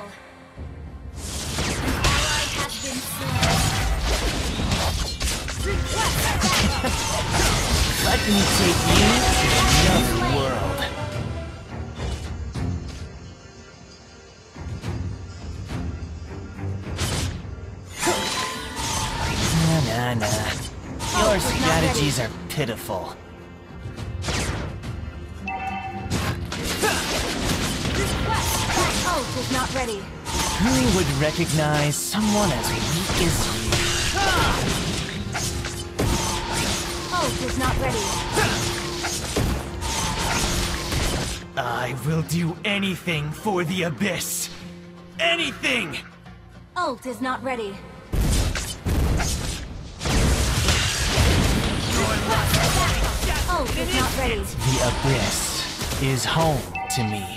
kill. An ally has been slain. Request backup. Let me take you to another world. Nah. Your strategies are pitiful. Ult is not ready. Who would recognize someone as weak as you? Ult is not ready. I will do anything for the Abyss. Anything! Ult is not ready. Ult is not ready. The Abyss is home to me.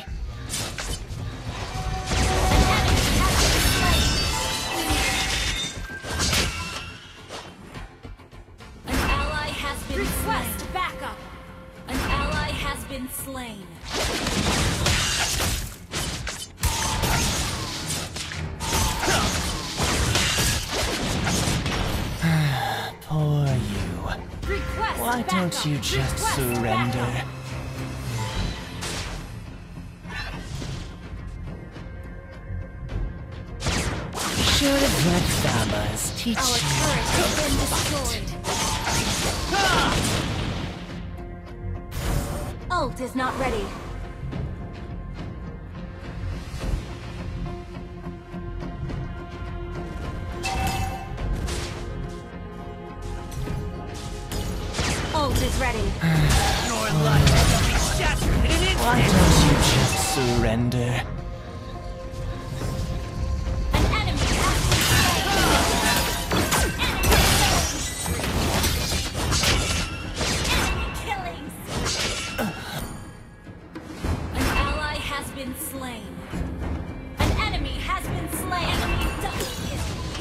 An ally has been Request slain. Backup. An ally has been slain. Poor you. Request Why backup. don't you just Request surrender? backup. Should have let Thamas teach Our you turret how has to been destroyed. Ult is not ready. Ult is ready. Your life will be shattered in an instant. Why don't you just surrender? An enemy has been slain. Enemy killings. An ally has been slain. An enemy has been slain. Enemy double kill.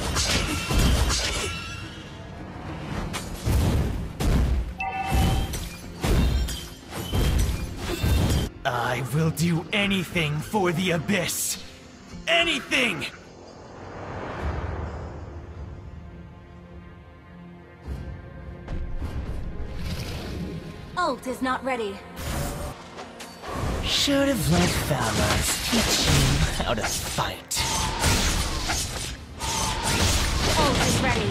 I will do anything for the Abyss. Anything! Ult is not ready. Should have let Thamas teach you how to fight. Ult is ready.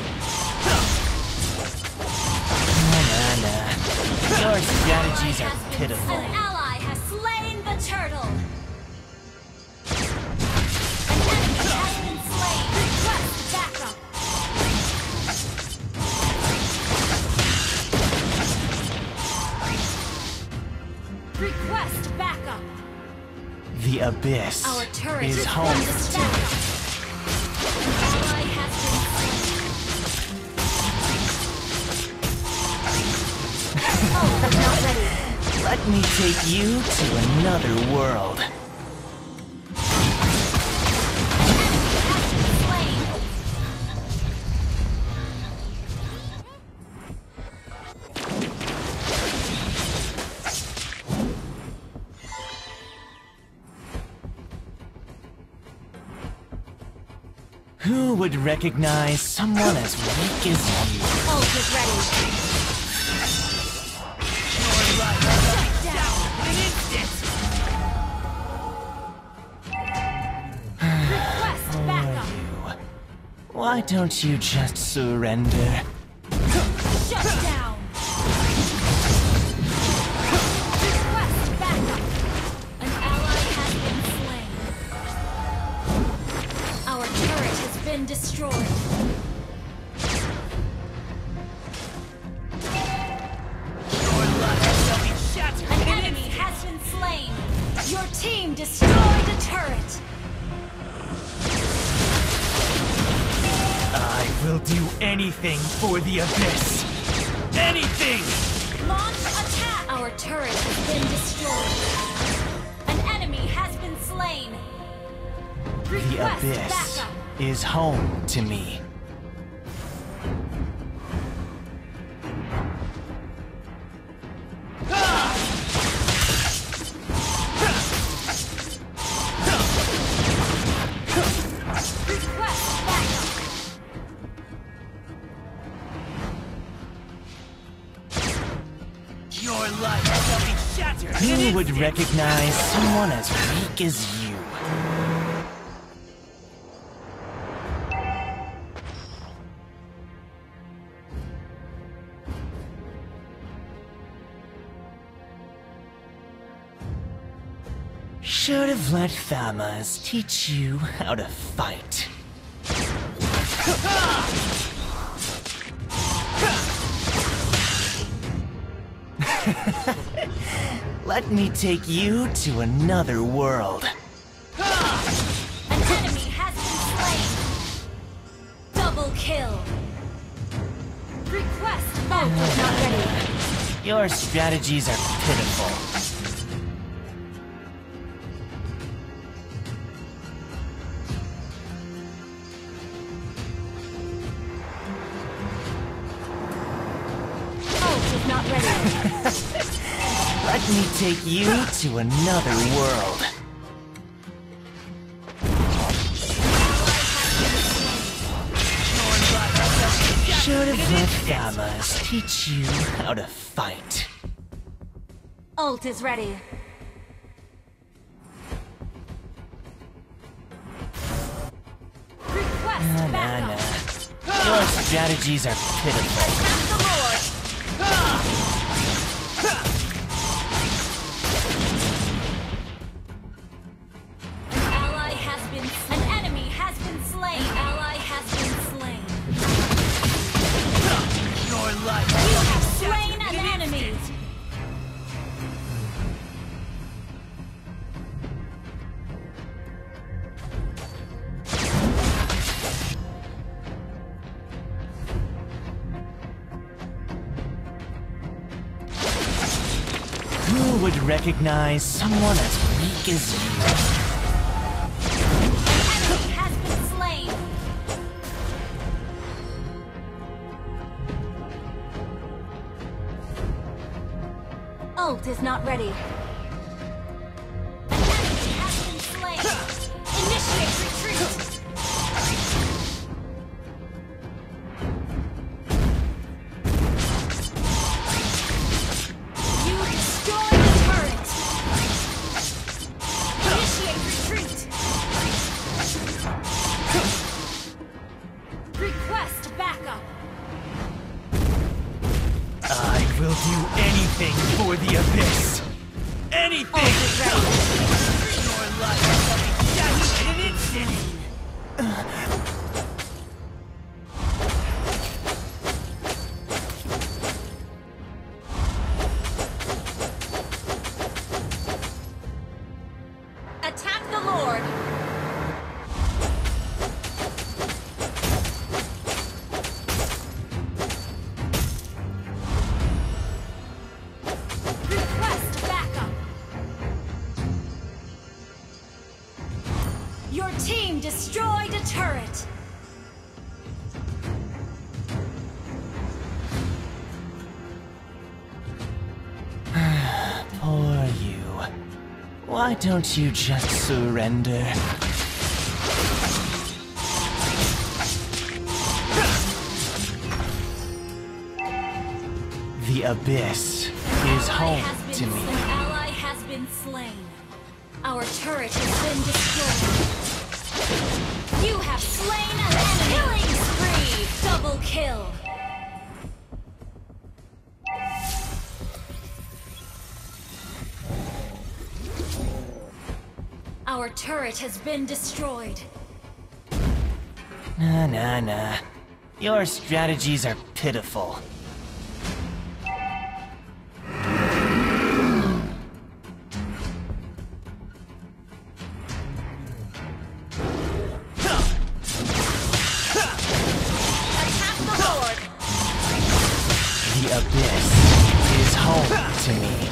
Nah. Your strategies are pitiful. An ally has slain the turtle. An enemy has been slain. Request backup. Request backup. The Abyss Our turret is is home under to attack. me. An ally has been slain. Ult is not ready. Let me take you to another world. Who would recognize someone as weak as you? Ult is ready. Shut down in an instant. Request backup. Why don't you just surrender? Shut down. Request backup. An ally has been slain. Our turret has been destroyed. An enemy has been slain. Your team destroyed a turret. I will do anything for the Abyss. Anything! Launch attack! Our turret has been destroyed. An enemy has been slain. The Request Abyss backup. is home to me. Your life shall be shattered. Who would recognize someone as weak as you? Should have let Thamas teach you how to fight. Let me take you to another world. An enemy has been slain. Double kill. Request ult is not ready. Your strategies are pitiful. Ult is not ready. Let me take you to another world. Should have let Thamas teach you how to fight. Ult is ready. Request Nah, backup. nah. Your strategies are pitiful. Attack the Lord. An enemy has been slain. An ally has been slain. Your life You shall have be slain shattered an in an enemy. instant. Who would recognize someone as weak as you? An enemy has been slain. Ult is not ready. An enemy has been slain. Initiate retreat. You destroy the turret. Initiate retreat. Request backup. I will do anything for the Abyss. Anything! Ult is ready. Your life shall be shattered in an instant. Attack the Lord. Request backup. Your team destroyed a turret. Poor you. Why don't you just surrender? The Abyss is home to me. An ally has been slain. Our turret has been destroyed. You have slain an enemy. Killing spree. Double kill. Our turret has been destroyed. Nah, nah, nah. Your strategies are pitiful. Attack the Lord. The Abyss is home to me.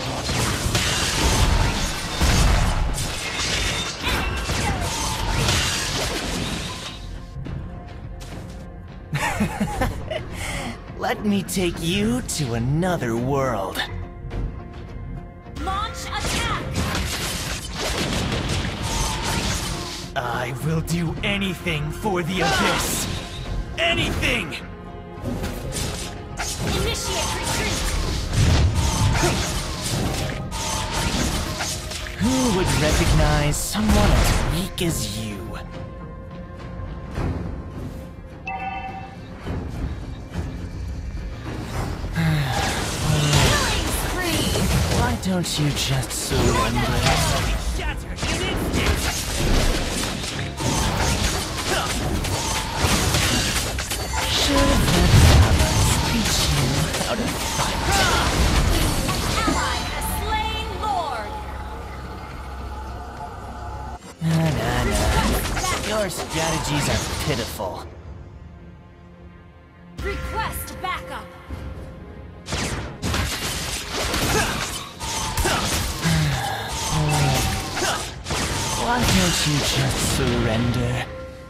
Let me take you to another world. Launch attack. I will do anything for the Abyss. Anything! Initiate retreat. would recognize someone as weak as you? Killing spree! Why don't you just surrender? Shattered in an instant. Should have let Thomas teach you how to fight. Ally has slain Lord! Nah. Your strategies are pitiful. Request backup! Why don't you just surrender?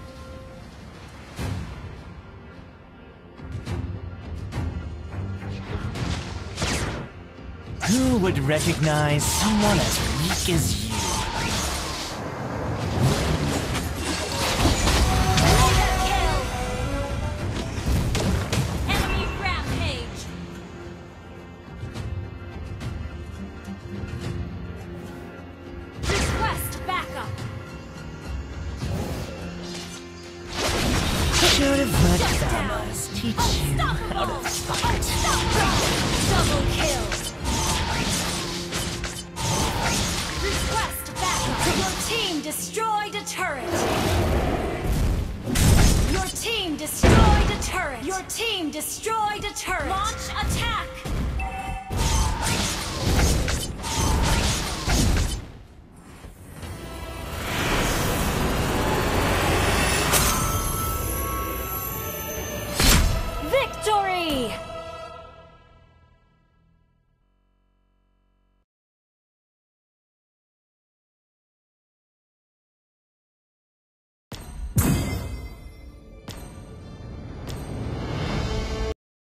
Who would recognize someone as weak as you? Mega kill! Enemy rampage! Request backup! Should have let Shut down. Thomas teach you how to fight. Double kill! Request backup! Your team destroyed a turret! Your team destroyed a turret! Your team destroyed a turret! Launch attack!